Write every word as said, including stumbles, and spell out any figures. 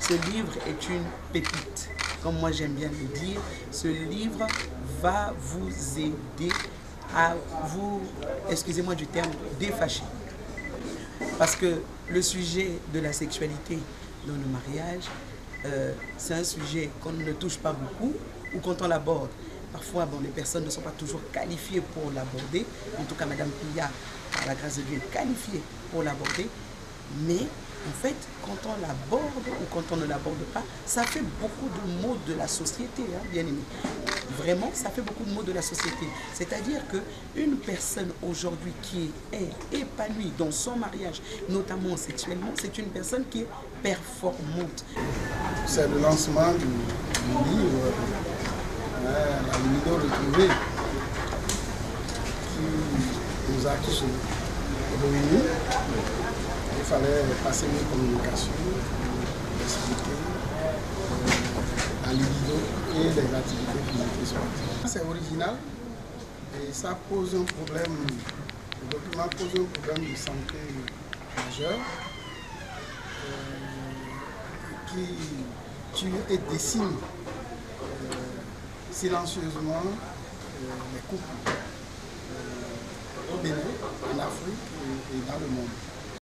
Ce livre est une pépite. Comme moi j'aime bien le dire, ce livre va vous aider à vous, excusez-moi du terme, défâcher. Parce que le sujet de la sexualité dans le mariage, euh, c'est un sujet qu'on ne touche pas beaucoup, ou quand on l'aborde, parfois bon, les personnes ne sont pas toujours qualifiées pour l'aborder. En tout cas, Madame Pia, par la grâce de Dieu, est qualifiée pour l'aborder. Mais en fait, quand on l'aborde ou quand on ne l'aborde pas, ça fait beaucoup de maux de la société, hein, bien aimé. Vraiment, ça fait beaucoup de maux de la société. C'est-à-dire qu'une personne aujourd'hui qui est épanouie dans son mariage, notamment sexuellement, c'est une personne qui est performante. C'est le lancement du, du livre, hein, La libido retrouvée, qui nous a tous réunis. Il fallait passer une communication, expliquer la libido et les activités physiques et sportives. C'est original et ça pose un problème, le document pose un problème de santé majeur euh, qui tue et décime euh, silencieusement euh, les couples euh, au Bénin, en Afrique et, et dans le monde.